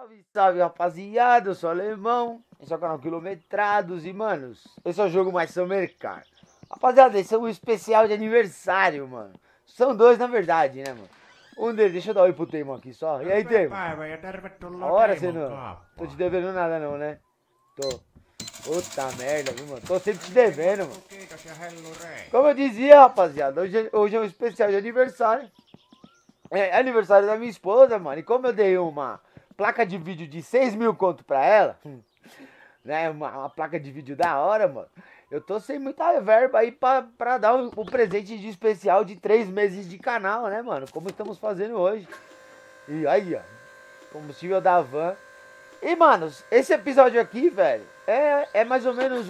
Salve, salve, rapaziada, eu sou o Alemão, esse é o canal Quilometrados e, manos, esse é o jogo mais São Mercado. Rapaziada, esse é um especial de aniversário, mano. São dois, na verdade, né, mano? Um deles, deixa eu dar oi pro Teimon aqui só. E aí, Teimon? Hora você não... Tô te devendo nada não, né? Tô. Puta merda, viu, mano? Tô sempre te devendo, mano. Como eu dizia, rapaziada, hoje é um especial de aniversário. É aniversário da minha esposa, mano. E como eu dei uma placa de vídeo de 6 mil conto pra ela, né? Uma placa de vídeo da hora, mano. Eu tô sem muita verba aí pra dar um presente de especial de 3 meses de canal, né, mano? Como estamos fazendo hoje. E aí, ó. Combustível da van. E, mano, esse episódio aqui, velho, é mais ou menos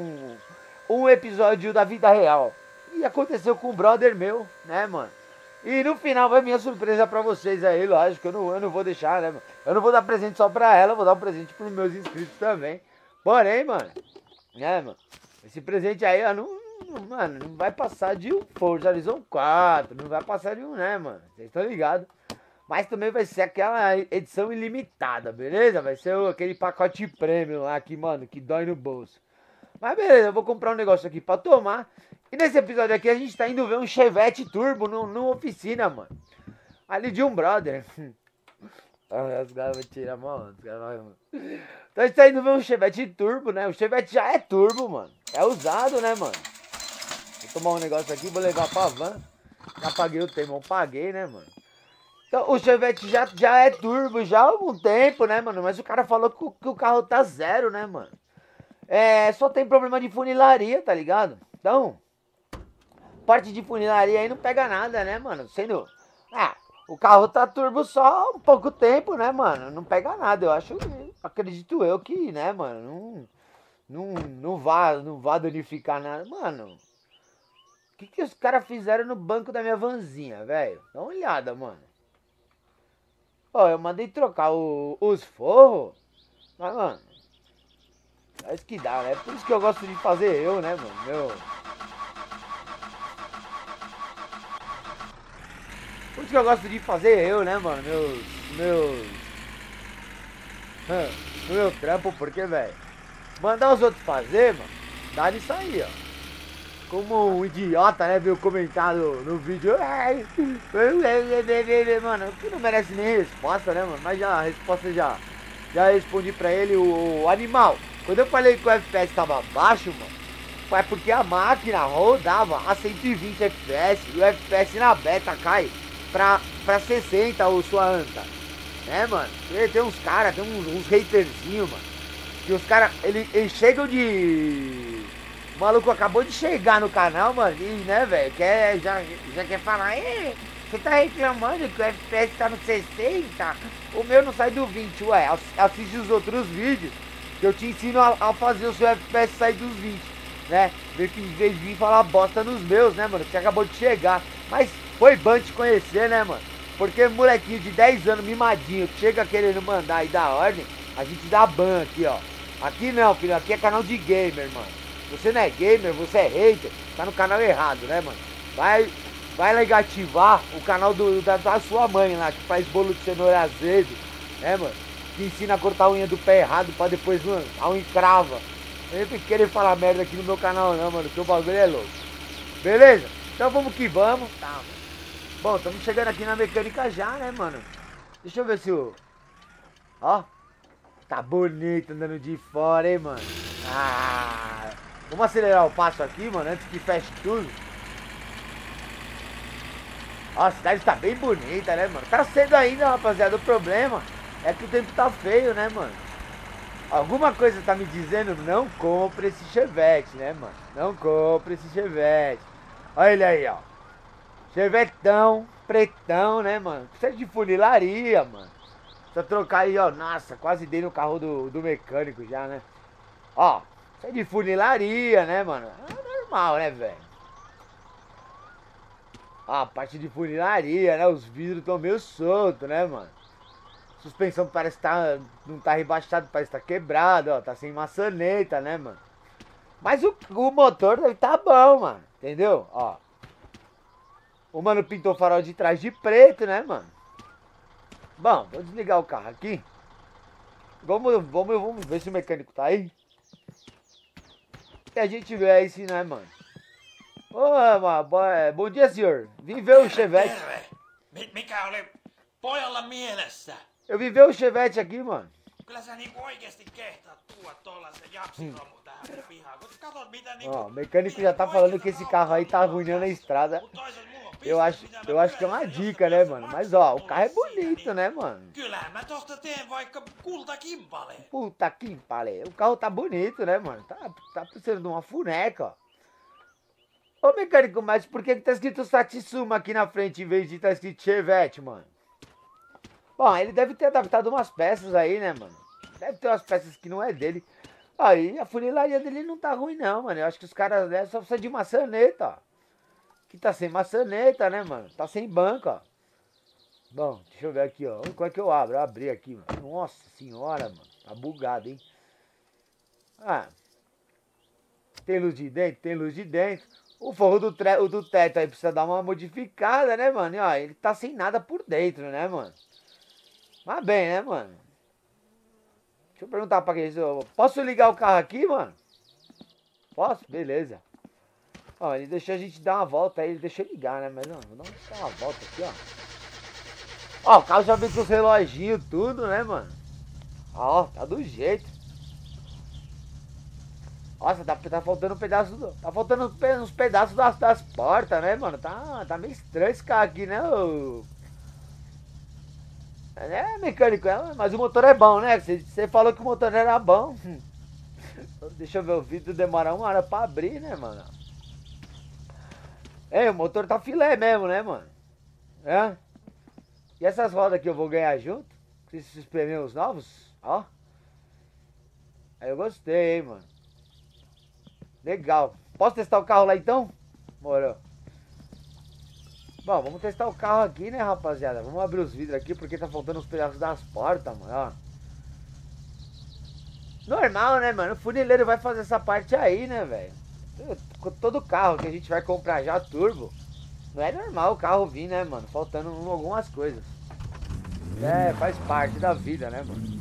um episódio da vida real. E aconteceu com um brother meu, né, mano? E no final vai minha surpresa pra vocês aí, lógico, eu não vou deixar, né, mano? Eu não vou dar presente só pra ela, eu vou dar um presente pros meus inscritos também. Porém, mano, né, mano? Esse presente aí, ó, mano, não vai passar de um Forza Horizon 4, não vai passar de um, né, mano? Vocês estão ligados? Mas também vai ser aquela edição ilimitada, beleza? Vai ser aquele pacote premium lá que, mano, que dói no bolso. Mas beleza, eu vou comprar um negócio aqui pra tomar. E nesse episódio aqui a gente tá indo ver um Chevette Turbo numa oficina, mano. Ali de um brother. Os caras vão tirar mão, os caras vão... Então a gente tá indo ver um Chevette Turbo, né? O Chevette já é turbo, mano. É usado, né, mano? Vou tomar um negócio aqui, vou levar pra van. Já paguei o Teimon, paguei, né, mano? Então, o Chevette já é turbo já há algum tempo, né, mano? Mas o cara falou que o carro tá zero, né, mano? É, só tem problema de funilaria, tá ligado? Então, parte de funilaria aí não pega nada, né, mano? Sendo... Ah, o carro tá turbo só há um pouco tempo, né, mano? Não pega nada, eu acho... Acredito eu que, né, mano? Não vá danificar nada. Mano, o que os caras fizeram no banco da minha vanzinha, velho? Dá uma olhada, mano. Ó, eu mandei trocar os forros, mas, mano, é isso que dá, né? Por isso que eu gosto de fazer eu, né, mano? Por isso que eu gosto de fazer eu, né, mano? Meu trampo, porque, velho, mandar os outros fazer, mano, dá nisso aí, ó. Como um idiota, né, viu comentado no vídeo. Mano, que não merece nem resposta, né, mano? Mas já a resposta já respondi pra ele, o animal. Quando eu falei que o FPS tava baixo, mano, foi porque a máquina rodava a 120 FPS e o FPS na beta cai pra 60 ou sua anta. Né, mano? E tem uns caras, tem uns haterzinhos, mano. Que os caras, eles chegam de... O maluco acabou de chegar no canal, mano, e, né, velho, já quer falar, você tá reclamando que o FPS tá no 60? O meu não sai do 20, ué, assiste os outros vídeos, que eu te ensino a fazer o seu FPS sair dos 20, né? Em vez de vir falar bosta nos meus, né, mano, que você acabou de chegar. Mas foi bom te conhecer, né, mano? Porque molequinho de 10 anos, mimadinho, que chega querendo mandar e dar ordem, a gente dá ban aqui, ó. Aqui não, filho, aqui é canal de gamer, mano. Você não é gamer, você é hater, tá no canal errado, né, mano? Vai negativar o canal da sua mãe lá, que faz bolo de cenoura azedo, né, mano? Que ensina a cortar a unha do pé errado pra depois, mano, a unha crava. Eu não querer falar merda aqui no meu canal não, mano, que o bagulho é louco. Beleza? Então vamos que vamos. Tá, mano. Bom, estamos chegando aqui na mecânica já, né, mano? Deixa eu ver se o... Ó. Tá bonito andando de fora, hein, mano? Ah... Vamos acelerar o passo aqui, mano, antes que feche tudo. Ó, a cidade tá bem bonita, né, mano? Tá cedo ainda, rapaziada. O problema é que o tempo tá feio, né, mano? Alguma coisa tá me dizendo, não compre esse Chevette, né, mano? Não compre esse Chevette. Olha ele aí, ó. Chevetão, pretão, né, mano? Precisa de funilaria, mano. Precisa trocar aí, ó. Nossa, quase dei no carro do mecânico já, né? Ó. Isso é de funilaria, né, mano? É normal, né, velho? Ah, a parte de funilaria, né? Os vidros estão meio soltos, né, mano? Suspensão parece que não tá rebaixado, parece que tá quebrado, ó. Tá sem maçaneta, né, mano? Mas o motor deve tá bom, mano. Entendeu? Ó. O mano pintou o farol de trás de preto, né, mano? Bom, vou desligar o carro aqui. Vamos ver se o mecânico tá aí. E a gente vê aí se, né, mano? Bom dia, senhor. Vim ver o Chevette. Mikä oli pojalla mielessä? Eu vim ver o Chevette aqui, mano. Kyllä sä niinku oikeesti kehtaat tuoda tollasen japsiromun tähän mun pihaan. Kun katot mitä niinku... Ó, o mecânico já tá falando que esse carro aí tá arruinando a estrada. Eu acho que é uma dica, né, mano? Mas ó, o carro é bonito, né, mano? Kyllähän mä tosta teen vaikka kultakimpale. Puta que pariu. O carro tá bonito, né, mano? Tá precisando de uma funeca, ó. Ô, mecânico, mas por que tá escrito Satsuma aqui na frente em vez de tá escrito Chevette, mano? Bom, ele deve ter adaptado umas peças aí, né, mano? Deve ter umas peças que não é dele. Aí, a funilaria dele não tá ruim, não, mano. Eu acho que os caras, né, só precisam de maçaneta, ó. Que tá sem maçaneta, né, mano? Tá sem banco, ó. Bom, deixa eu ver aqui, ó. Como é que eu abro? Eu abri aqui, mano. Nossa senhora, mano. Tá bugado, hein? Ah. Tem luz de dentro? Tem luz de dentro. O forro do teto aí precisa dar uma modificada, né, mano? E ó, ele tá sem nada por dentro, né, mano? Mas bem, né, mano? Deixa eu perguntar pra quem. Posso ligar o carro aqui, mano? Posso? Beleza. Ó, ele deixou a gente dar uma volta aí, ele deixou ligar, né? Mas não, vou dar uma volta aqui, ó. Ó, o carro já vem com os reloginhos, tudo, né, mano? Ó, tá do jeito. Nossa, tá faltando um pedaço Tá faltando uns pedaços das portas, né, mano? Tá meio estranho esse carro aqui, né? É, mecânico, mas o motor é bom, né? Você falou que o motor era bom. Deixa eu ver, o vidro demora 1 hora pra abrir, né, mano? É, o motor tá filé mesmo, né, mano? É? E essas rodas que eu vou ganhar junto? Esses pneus novos? Ó. Aí eu gostei, hein, mano. Legal. Posso testar o carro lá então? Morou. Bom, vamos testar o carro aqui, né, rapaziada? Vamos abrir os vidros aqui porque tá faltando os pedaços das portas, mano, ó. Normal, né, mano? O funileiro vai fazer essa parte aí, né, velho? Todo carro que a gente vai comprar já turbo, não é normal o carro vir, né, mano? Faltando algumas coisas. É, faz parte da vida, né, mano?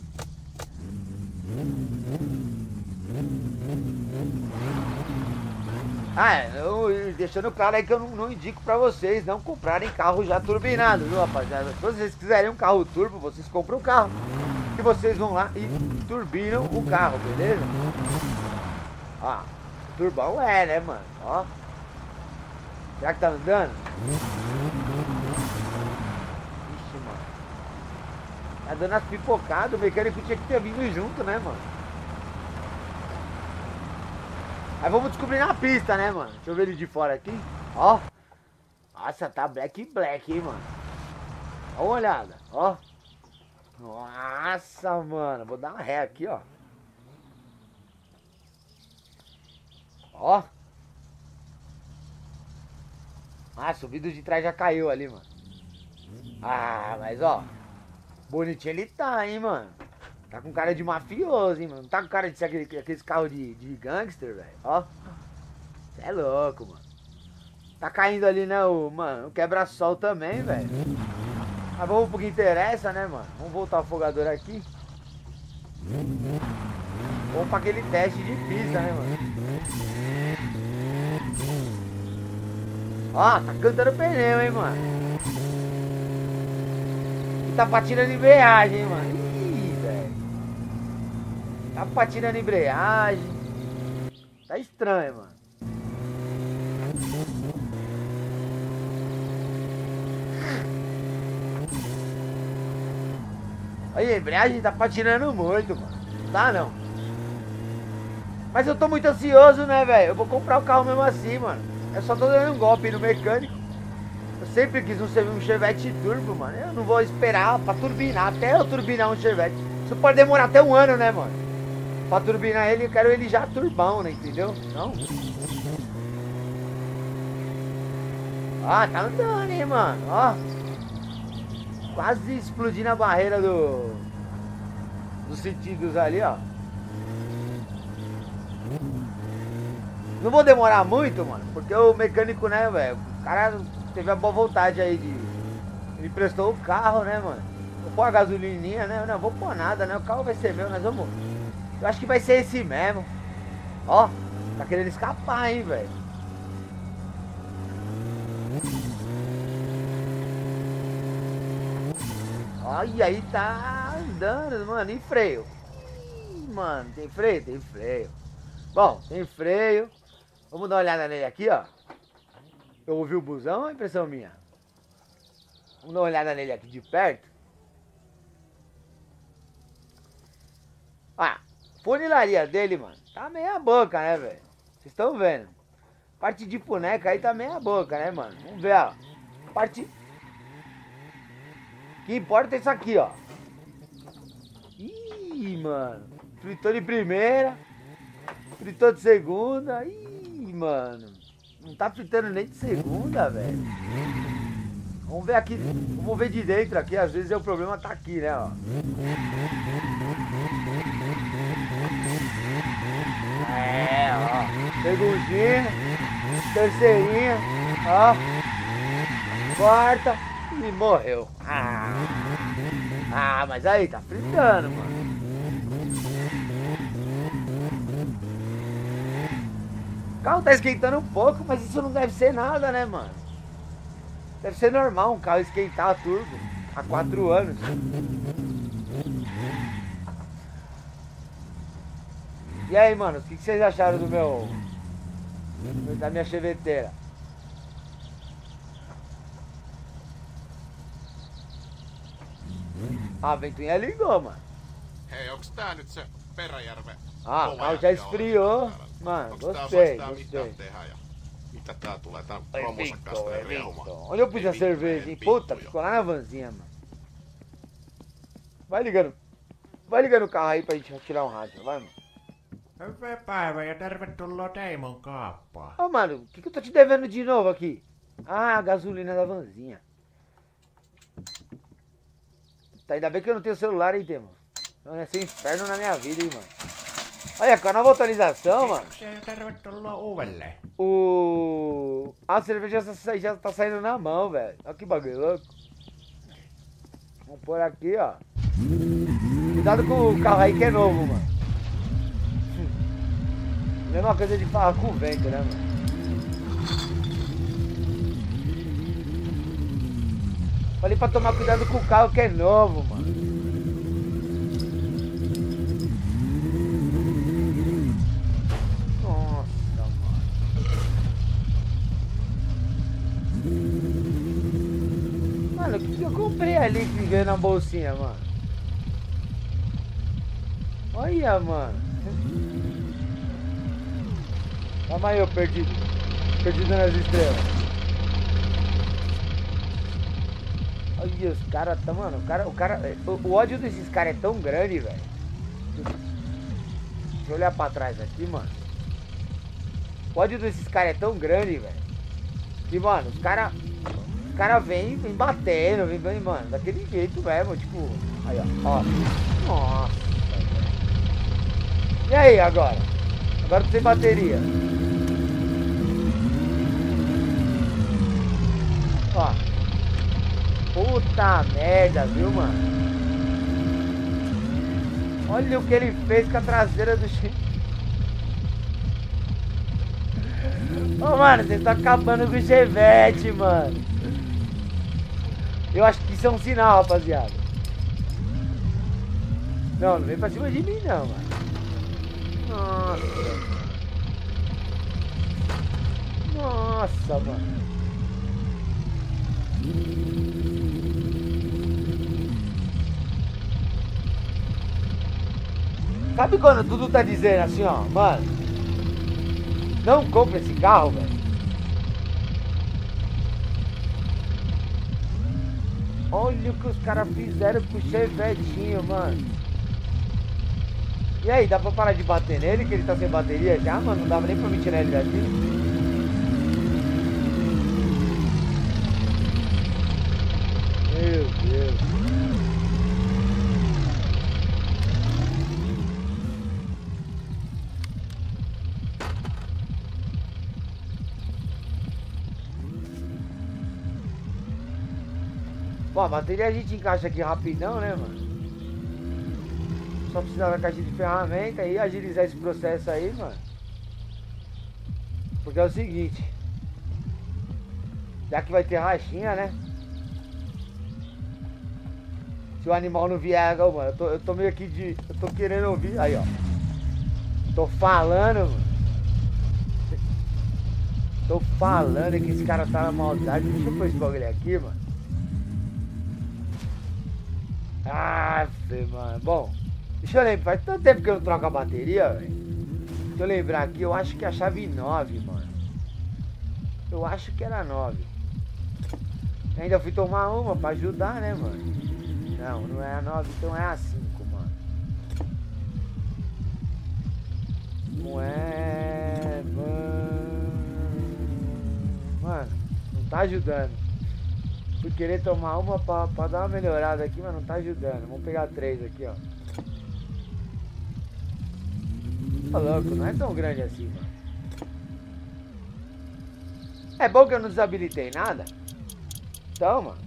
Deixando claro aí que eu não indico pra vocês não comprarem carro já turbinado, viu, rapaziada? Se vocês quiserem um carro turbo, vocês compram um carro e vocês vão lá e turbinam o carro, beleza? Ó, turbão é, né, mano? Ó. Será que tá andando? Ixi, mano. Tá dando as pipocadas, o mecânico tinha que ter vindo junto, né, mano? Aí vamos descobrir na pista, né, mano? Deixa eu ver ele de fora aqui. Ó. Nossa, tá black, hein, mano. Dá uma olhada, ó. Nossa, mano. Vou dar uma ré aqui, ó. Ó. Nossa, o vidro de trás já caiu ali, mano. Ah, mas ó. Bonitinho ele tá, hein, mano. Tá com cara de mafioso, hein, mano. Não tá com cara de ser aqueles carros de gangster, velho. Ó. Cê é louco, mano. Tá caindo ali, né, mano, o quebra-sol também, velho. Mas vamos pro que interessa, né, mano. Vamos voltar o afogador aqui. Vamos pra aquele teste de pista, né, mano. Ó, tá cantando pneu, hein, mano. E tá patinando embreagem, hein, mano. Ih, velho. Tá patinando embreagem. Tá estranho, mano. Aí, a embreagem tá patinando muito, mano. Não dá, não. Mas eu tô muito ansioso, né, velho? Eu vou comprar o carro mesmo assim, mano. Eu só tô dando um golpe no mecânico. Eu sempre quis um Chevette turbo, mano. Eu não vou esperar pra turbinar, até eu turbinar um Chevette. Isso pode demorar até 1 ano, né, mano? Pra turbinar ele, eu quero ele já turbão, né, entendeu? Não? Ah, tá andando, hein, mano. Ó. Quase explodindo a barreira dos sentidos ali, ó. Não vou demorar muito, mano, porque o mecânico, né, velho, o cara teve a boa vontade aí de... Ele prestou o carro, né, mano. Vou pôr a gasolininha, né? Não, vou pôr nada, né? O carro vai ser meu, nós vamos... Eu acho que vai ser esse mesmo. Ó, tá querendo escapar, hein, velho. Olha aí, tá andando, mano. E freio? Ih, mano, tem freio? Tem freio. Bom, tem freio. Vamos dar uma olhada nele aqui, ó. Eu ouvi o busão ou é impressão minha? Vamos dar uma olhada nele aqui de perto. Ah, funilaria dele, mano, tá meia boca, né, velho? Vocês estão vendo? Parte de boneca aí tá meia boca, né, mano? Vamos ver, ó. Parte... O que importa é isso aqui, ó. Ih, mano. Fritou de primeira. Fritou de segunda. Ih, mano. Não tá fritando nem de segunda, velho. Vamos ver aqui. Vamos ver de dentro aqui. Às vezes o problema tá aqui, né, ó. É, ó. Segundinha. Terceirinha. Ó. Quarta. E morreu. Ah, mas aí, tá fritando, mano. O carro tá esquentando um pouco, mas isso não deve ser nada, né, mano? Deve ser normal um carro esquentar a turbo há 4 anos. E aí, mano, o que vocês acharam do da minha cheveteira? A ventoinha ligou, mano. Hei, onks tää nyt se Peräjärven Ah, o carro já esfriou. Mano, gostei, gostei. Mitä tää tulee? Tää romusa kanssa riehumaan. Onde eu pus a cerveja, hein? Puta, ficou lá na vanzinha, mano. Vai ligando o carro aí pra gente tirar um rádio, vai, mano. Hyvää päivää ja tervetuloa Teimon kauppaan. Ô, mano, o que eu tô te devendo de novo aqui? Ah, a gasolina da vanzinha. Tá, ainda bem que eu não tenho celular, hein, Temo? Vai ser um inferno na minha vida, hein, mano. Olha, com a nova atualização, mano. Tervetuloa uudelleen. A cerveja já tá saindo na mão, velho. Olha que bagulho louco. Vamos pôr aqui, ó. Cuidado com o carro aí que é novo, mano. Mesma coisa de falar com o vento, né, mano? Falei pra tomar cuidado com o carro que é novo, mano. Nossa, mano. Mano, o que eu comprei ali que veio na bolsinha, mano? Olha, mano. Calma aí, eu perdido nas estrelas. Olha, os caras tá, mano, o ódio desses caras é tão grande, velho. Deixa eu olhar pra trás aqui, mano. O ódio desses caras é tão grande, velho. Que, mano, os caras vem batendo, vem, mano, daquele jeito mesmo, tipo. Aí, ó. Nossa, velho. E aí, agora? Agora tô sem bateria. Ó. Puta merda, viu, mano? Olha o que ele fez com a traseira do Chevette. Ô, mano, vocês estão acabando com o Chevette, mano. Eu acho que isso é um sinal, rapaziada. Não vem pra cima de mim, não, mano. Nossa. Nossa, mano. Sabe quando tudo tá dizendo assim, ó, mano, não compra esse carro, velho. Olha o que os caras fizeram com o Chevetinho, mano. E aí, dá pra parar de bater nele, que ele tá sem bateria já, mano? Não dava nem pra me tirar ele daqui. Meu Deus. Bom, a bateria a gente encaixa aqui rapidão, né, mano? Só precisa da caixa de ferramenta e agilizar esse processo aí, mano. Porque é o seguinte, já que vai ter rachinha, né? Se o animal não vier, mano, eu tô meio aqui de... Eu tô querendo ouvir, aí ó. Tô falando, mano. Tô falando que esse cara tá na maldade. Deixa eu pôr esse bagulho aqui, mano. Ah, mano. Bom, deixa eu lembrar. Faz tanto tempo que eu não troco a bateria, velho. Deixa eu lembrar aqui. Eu acho que é a chave 9, mano. Eu acho que era 9. Ainda fui tomar uma pra ajudar, né, mano? Não, não é a 9, então é a 5, mano. Não é... Mano, não tá ajudando. Fui querer tomar uma pra dar uma melhorada aqui, mas não tá ajudando. Vamos pegar 3 aqui, ó. Tá louco, não é tão grande assim, mano. É bom que eu não desabilitei nada. Então, mano.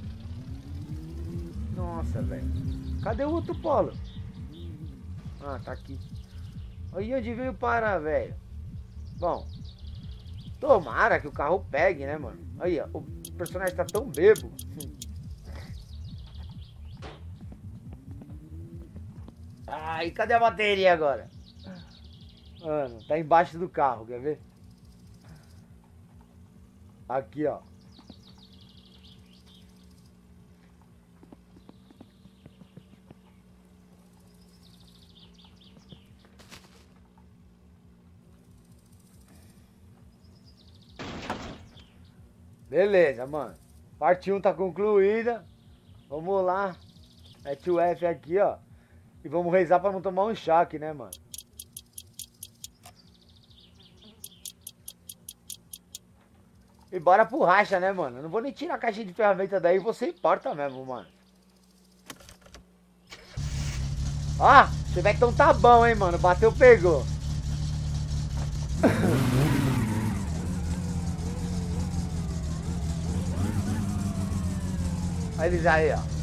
Nossa, velho. Cadê o outro polo? Ah, tá aqui. Olha onde veio parar, velho. Bom. Tomara que o carro pegue, né, mano? Aí, ó. O personagem tá tão bebo. Ai, cadê a bateria agora? Mano, tá embaixo do carro, quer ver? Aqui, ó. Beleza, mano. Parte 1 tá concluída. Vamos lá. Mete o F aqui, ó. E vamos rezar pra não tomar um choque, né, mano? E bora pro racha, né, mano? Eu não vou nem tirar a caixinha de ferramenta daí, você importa mesmo, mano. Ó, o Chevectão tá bom, hein, mano. Bateu, pegou. Olha eles aí, ó.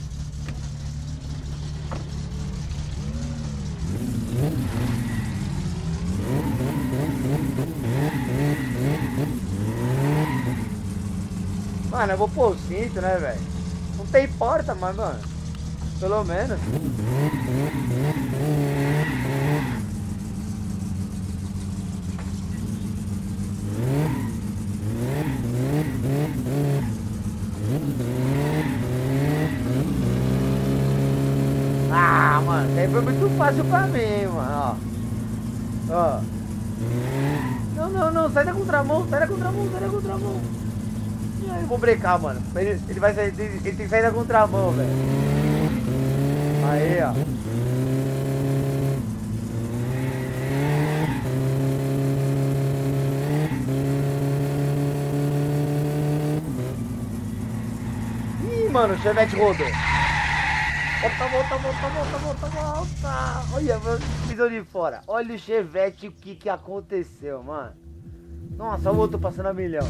Mano, eu vou pôr o cinto, né, velho? Não tem porta, mas, mano, pelo menos. Ah, mano, isso aí foi muito fácil pra mim, mano, ó. Ó. Não, não, não, sai da contramão, sai da contramão, sai da contramão. Eu vou brecar, mano. Ele vai sair, ele tem que sair da contramão, velho. Aí, ó. Ih, mano, o Chevette rodou. Volta, volta, volta, volta, volta, volta. Olha, pisou de fora. Olha o Chevette, o que aconteceu, mano. Nossa, olha o outro passando a milhão.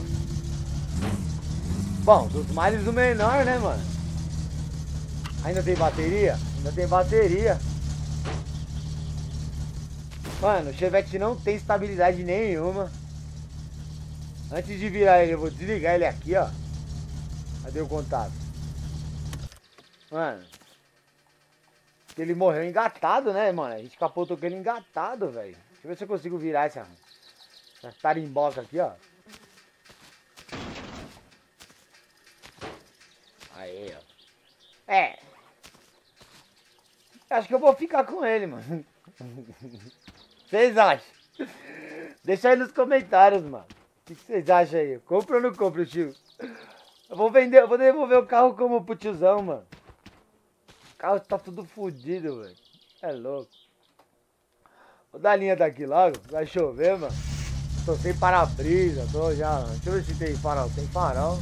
Bom, dos males o menor, né, mano? Ainda tem bateria? Ainda tem bateria. Mano, o Chevette não tem estabilidade nenhuma. Antes de virar ele, eu vou desligar ele aqui, ó. Cadê o contato? Mano. Ele morreu engatado, né, mano? A gente capotou com ele engatado, velho. Deixa eu ver se eu consigo virar essa tarimboca aqui, ó. Aí, ó. É. Acho que eu vou ficar com ele, mano. Vocês acham? Deixa aí nos comentários, mano. O que vocês acham aí? Compra ou não compra, tio? Eu vou vender, eu vou devolver o carro como pro tiozão, mano. O carro tá tudo fodido, velho. É louco. Vou dar a linha daqui logo. Vai chover, mano. Tô sem para-brisa, tô já. Deixa eu ver se tem farol. Tem farol.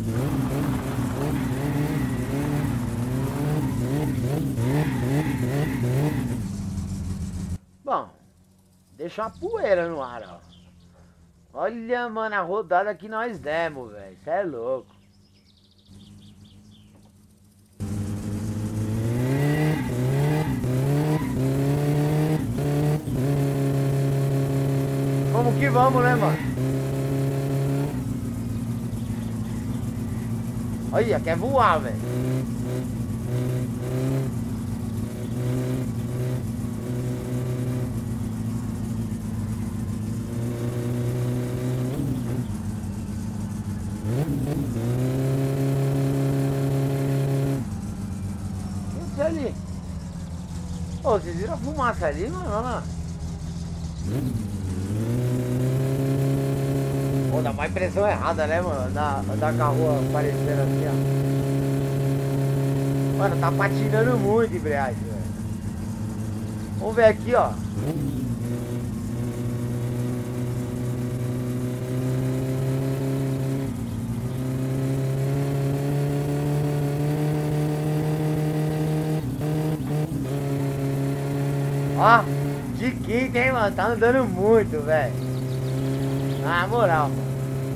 Bom, deixa uma poeira no ar, ó. Olha, mano, a rodada que nós demos, velho. Cê é louco. Vamos que vamos, né, mano? Olha, quer voar, velho. O que é ali? Ô, vocês viram a fumaça ali, mano? Olha lá. Pô, dá uma impressão errada, né, mano? Da carro aparecendo assim, ó. Mano, tá patinando muito a embreagem, velho. Vamos ver aqui, ó. Ó, de quinta, hein, mano? Tá andando muito, velho. Na moral, mano.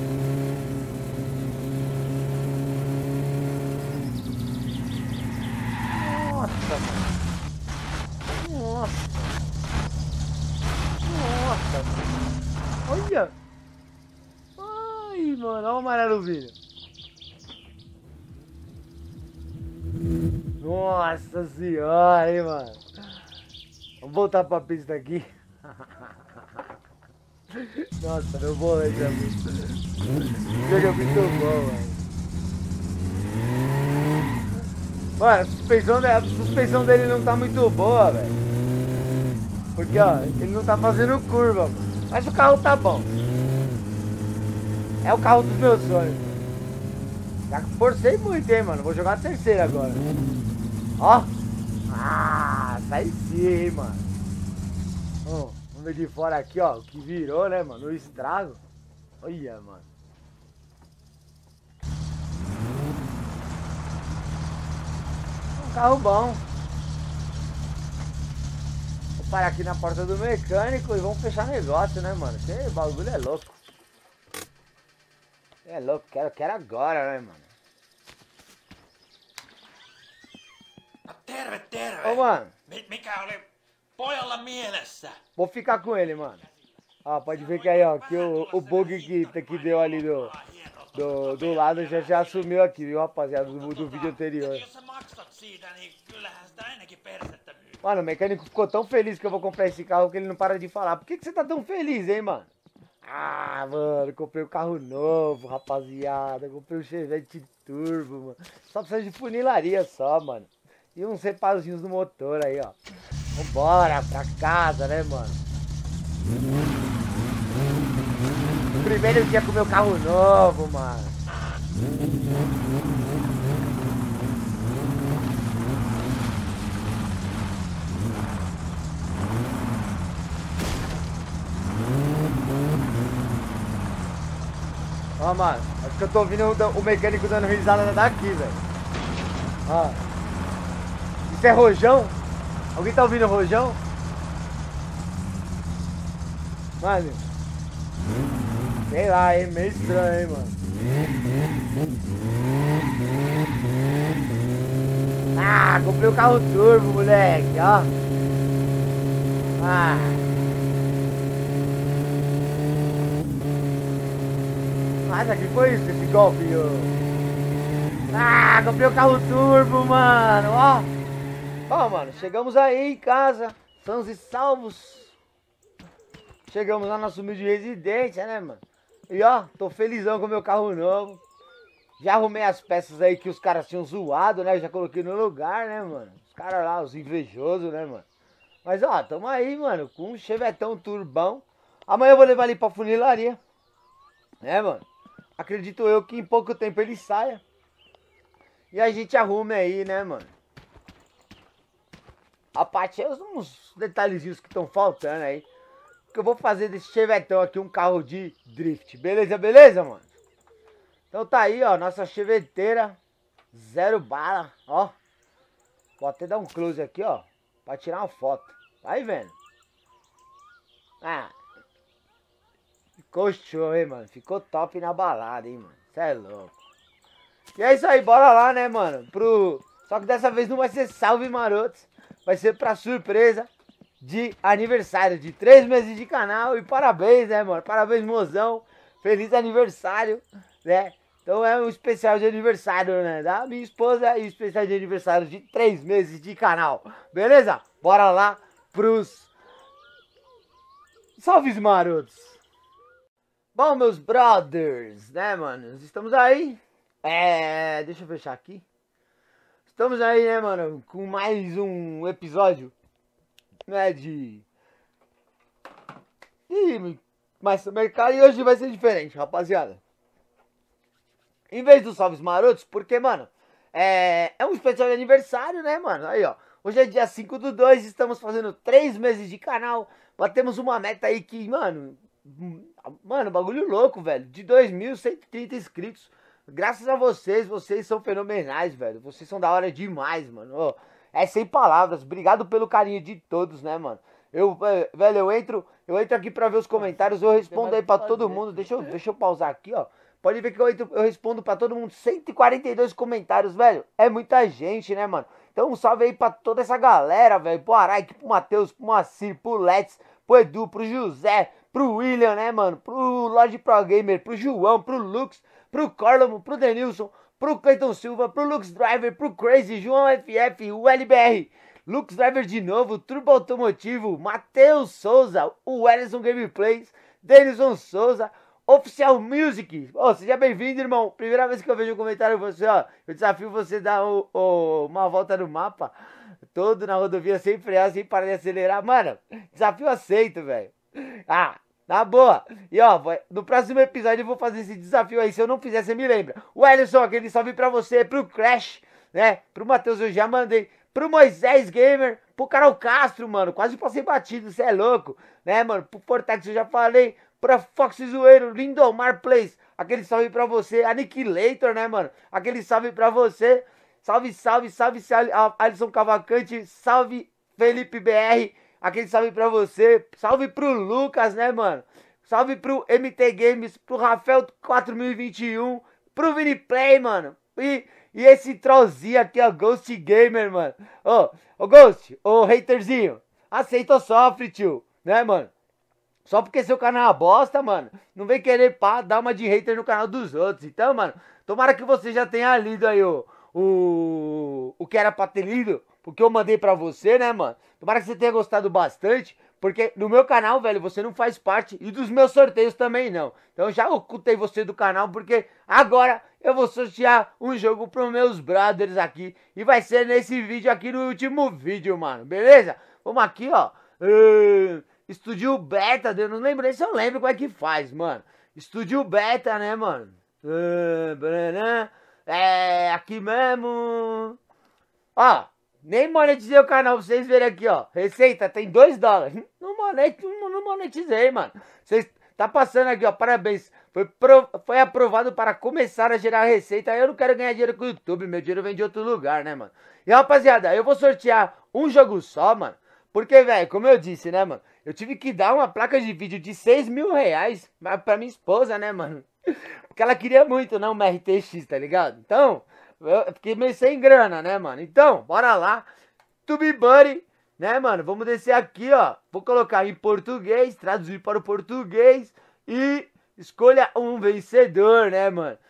Nossa, mano. Nossa. Nossa, mano. Olha. Ai, mano. Olha o amarelo vindo. Nossa senhora, hein, mano. Vamos voltar pra pista aqui. Nossa, meu volante é muito... Jogo muito bom, velho. Mano, a suspensão dele não tá muito boa, velho. Porque, ó, ele não tá fazendo curva, mano. Mas o carro tá bom. É o carro dos meus sonhos. Já forcei muito, hein, mano. Vou jogar a terceira agora. Ó. Ah, sai sim, hein, mano. Ó, vamos ver de fora aqui, ó. O que virou, né, mano? O estrago. Olha, mano. Um carro bom. Vou parar aqui na porta do mecânico e vamos fechar negócio, né, mano? Porque o bagulho é louco. É louco, quero agora, né, mano? Terve, terve. Ô, mano. Mikä oli pojalla mielessä? Vou ficar com ele, mano. Ó, pode ver que aí, ó, que o bug que deu ali do lado já sumiu aqui, viu, rapaziada, do vídeo anterior. Jos sä maksat siitä, niin kyllähän sitä ainakin persettä myy. Mano, o mecânico ficou tão feliz que eu vou comprar esse carro que ele não para de falar. Por que você tá tão feliz, hein, mano? Ah, mano, comprei um carro novo, rapaziada. Comprei um Chevette Turbo, mano. Só precisa de funilaria só, mano. E uns reparozinhos no motor aí, ó. Vambora pra casa, né, mano? Primeiro dia com meu carro novo, mano. Ó, mano, acho que eu tô ouvindo o mecânico dando risada daqui, velho. Ó. Isso é rojão? Alguém tá ouvindo rojão? Mano. Sei lá, hein? Meio estranho, hein, mano. Ah, comprei o carro turbo, moleque, ó. Ah. Mas aqui foi isso, esse golpe, ó. Ah, comprei o carro turbo, mano, ó. Ó, mano, chegamos aí em casa, sãos e salvos. Chegamos lá na nossa humilde residência, né, mano? E ó, tô felizão com o meu carro novo. Já arrumei as peças aí que os caras tinham zoado, né? Já coloquei no lugar, né, mano? Os caras lá, os invejosos, né, mano? Mas ó, tamo aí, mano, com um Chevetão turbão. Amanhã eu vou levar ele pra funilaria. Né, mano? Acredito eu que em pouco tempo ele saia. E a gente arrume aí, né, mano? A parte é uns detalhezinhos que estão faltando aí. Que eu vou fazer desse Chevetão aqui um carro de drift. Beleza, beleza, mano? Então tá aí, ó, nossa cheveteira. Zero bala, ó. Vou até dar um close aqui, ó. Pra tirar uma foto. Tá aí vendo? Ah. Ficou show, hein, mano? Ficou top na balada, hein, mano? Cê é louco. E é isso aí, bora lá, né, mano? Só que dessa vez não vai ser salve marotos. Vai ser pra surpresa. de aniversário, de 3 meses de canal. E parabéns, né, mano? Parabéns, mozão. Feliz aniversário, né? Então é um especial de aniversário, né? Da minha esposa e especial de aniversário de 3 meses de canal. Beleza? Bora lá pros salves marotos. Bom, meus brothers, né, mano? Estamos aí. Deixa eu fechar aqui. Estamos aí, né, mano? Com mais um episódio, né, de mais mercado. E hoje vai ser diferente, rapaziada. Em vez dos salves marotos, porque, mano, é um especial de aniversário, né, mano? Aí, ó. Hoje é dia 5/2, estamos fazendo 3 meses de canal. Batemos uma meta aí que, mano, bagulho louco, velho. De 2.130 inscritos. Graças a vocês são fenomenais, velho. Vocês são da hora demais, mano. Oh, é sem palavras. Obrigado pelo carinho de todos, né, mano? Velho, eu entro aqui pra ver os comentários, eu respondo aí pra todo mundo. Deixa eu pausar aqui, ó. Pode ver que eu respondo pra todo mundo. 142 comentários, velho. É muita gente, né, mano? Então um salve aí pra toda essa galera, velho. Pro Araik, pro Matheus, pro Macir, pro Let's, pro Edu, pro José, pro William, né, mano? Pro Lorde Pro Gamer, pro João, pro Lux, pro Corlomo, pro Denilson, pro Cleiton Silva, pro Lux Driver, pro Crazy, João FF, o LBR, Lux Driver de novo, Turbo Automotivo, Matheus Souza, o Ellison Gameplays, Denilson Souza, Oficial Music. Ô, seja bem-vindo, irmão. Primeira vez que eu vejo um comentário você, ó. Eu desafio você a dar uma volta no mapa todo na rodovia sem frear, sem parar de acelerar. Mano, desafio aceito, velho. Ah, na boa. E ó, no próximo episódio eu vou fazer esse desafio aí. Se eu não fizer, você me lembra. O Ellison, aquele salve pra você, pro Crash, né? Pro Matheus eu já mandei. Pro Moisés Gamer, pro Carol Castro, mano. Quase passei batido, você é louco, né, mano? Pro Fortex eu já falei. Pra Fox Zoeiro, Lindomar Plays, aquele salve pra você. Aniquilator, né, mano? Aquele salve pra você. Salve, salve, salve, Alisson Cavalcante. Salve, Felipe BR. Aquele salve pra você. Salve pro Lucas, né, mano? Salve pro MT Games, pro Rafael 4021, pro Vini Play, mano. E esse trollzinho aqui, ó, Ghost Gamer, mano. Ô Ghost, ô haterzinho, aceita ou sofre, tio, né, mano? Só porque seu canal é uma bosta, mano, não vem querer dar uma de hater no canal dos outros. Então, mano, tomara que você já tenha lido aí o que era pra ter lido, porque eu mandei pra você, né, mano? Tomara que você tenha gostado bastante, porque no meu canal, velho, você não faz parte, e dos meus sorteios também não. Então já ocultei você do canal, porque agora eu vou sortear um jogo pros meus brothers aqui, e vai ser nesse vídeo aqui, no último vídeo, mano, beleza? Vamos aqui, ó. Estúdio Beta, eu não lembro se eu lembro como é que faz, mano. Estúdio Beta, né, mano? Aqui mesmo. Ó, nem monetizei o canal pra vocês verem aqui, ó. Receita tem $2. Não monetizei, mano. Vocês tá passando aqui, ó. Parabéns. Foi aprovado para começar a gerar receita. Eu não quero ganhar dinheiro com o YouTube. Meu dinheiro vem de outro lugar, né, mano? E rapaziada, eu vou sortear um jogo só, mano. Porque, velho, como eu disse, né, mano? Eu tive que dar uma placa de vídeo de R$6.000 pra minha esposa, né, mano? Porque ela queria muito, né, uma RTX, tá ligado? Então, eu fiquei meio sem grana, né, mano? Então, bora lá. TubeBuddy, né, mano? Vamos descer aqui, ó. Vou colocar em português, traduzir para o português. E escolha um vencedor, né, mano?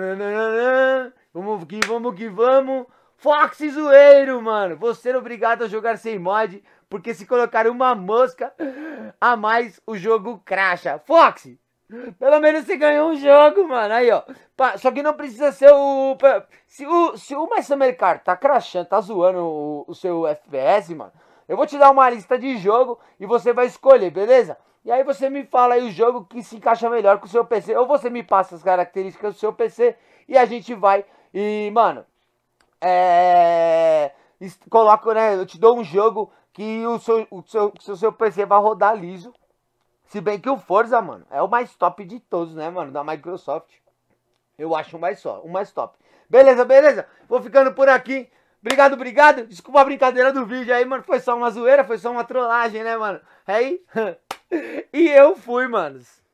Vamos que vamos. Fox Zoeiro, mano. Você é obrigado a jogar sem mod, porque se colocar uma mosca a mais, o jogo cracha. Fox, pelo menos você ganhou um jogo, mano. Aí, ó. Só que não precisa ser o... Se o My Summer Car tá crashando, tá zoando o seu FPS, mano, eu vou te dar uma lista de jogo e você vai escolher, beleza? E aí você me fala aí o jogo que se encaixa melhor com o seu PC. Ou você me passa as características do seu PC e a gente vai. E, mano... coloco, né? Eu te dou um jogo que o seu PC vai rodar liso. Se bem que o Forza, mano, é o mais top de todos, né, mano? Da Microsoft. Eu acho o mais top. Beleza? Vou ficando por aqui. Obrigado. Desculpa a brincadeira do vídeo aí, mano. Foi só uma zoeira, foi só uma trollagem, né, mano? Aí. E eu fui, manos.